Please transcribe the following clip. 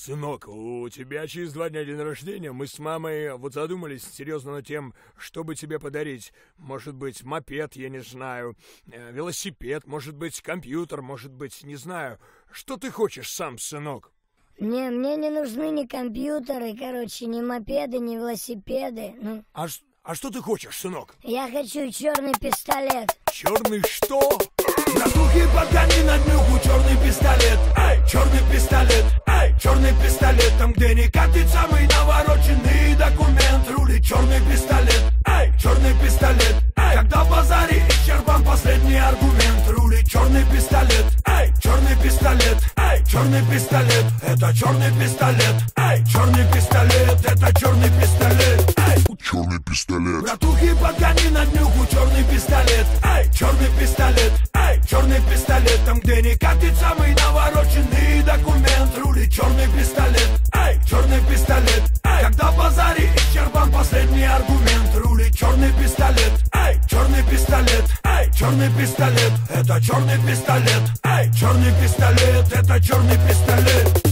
Сынок, у тебя через 2 дня день рождения. Мы с мамой вот задумались серьезно над тем, чтобы тебе подарить. Может быть, мопед, я не знаю, велосипед, может быть, компьютер, может быть, не знаю. Что ты хочешь сам, сынок? Мне не нужны ни компьютеры, короче, ни мопеды, ни велосипеды. Ну. А что ты хочешь, сынок? Я хочу черный пистолет. Черный что? Братухи, подгони на днюху черный пистолет. Эй, черный пистолет. Эй, черный пистолет. Там, где не катит самый навороченный документ, рулит черный пистолет. Эй, черный пистолет. Эй, когда в базаре исчерпан последний аргумент, рулит черный пистолет. Эй, черный пистолет. Эй, черный пистолет. Это черный пистолет. Эй, черный пистолет. Это черный пистолет. Эй, черный пистолет. Братухи, подгони на днюху черный пистолет. Эй, черный пистолет. Эй, черный пистолет. Там, где не катит самый навороченный документ, рулит черный пистолет. Эй, черный пистолет. Эй, когда в базаре исчерпан последний аргумент, рулит черный пистолет. Эй, черный пистолет. Эй, черный пистолет. Это черный пистолет. Эй, черный пистолет. Это черный пистолет.